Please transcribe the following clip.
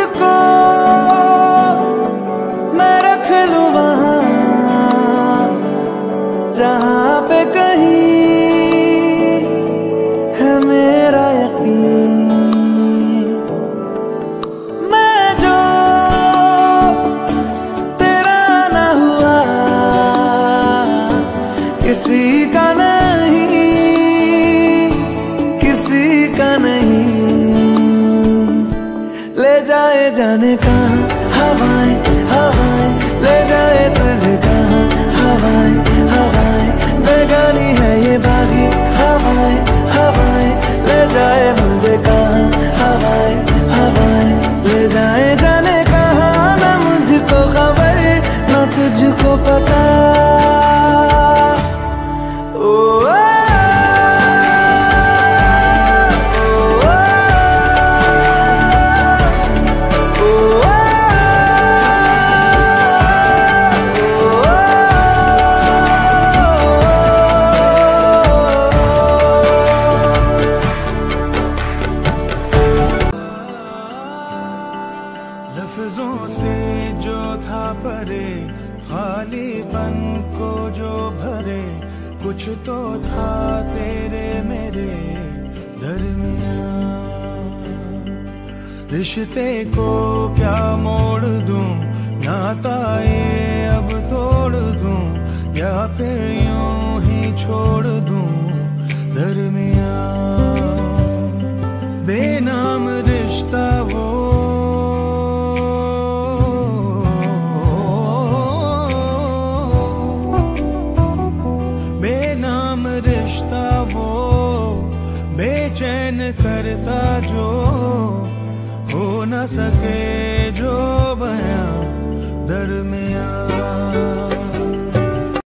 तुझको मैं रख लूं वहां जहां पे कहीं है मेरा यकीन। मैं जो तेरा ना हुआ किसी का नहीं, किसी का नहीं। ले जाए जाने कहाँ हवाएं हवाएं, ले जाए तुझे कहाँ हवाएं हवाएं। बेगानी है ये बागी हवाएं हवाएं, ले जाए मुझे कहाँ हवाएं हवाएं। ले जाए जाने कहाँ ना मुझको खबर ना तुझको पता। लफ्जों से जो था परे खालीपन को जो भरे, कुछ तो था तेरे मेरे दरमियां। रिश्ते को क्या मोड़ दूं, नाता ये अब तोड़ दूं या फिर यूं ही छोड़ दूं दरमियां। बेनाम रिश्ता वो बेचैन करता जो हो न सके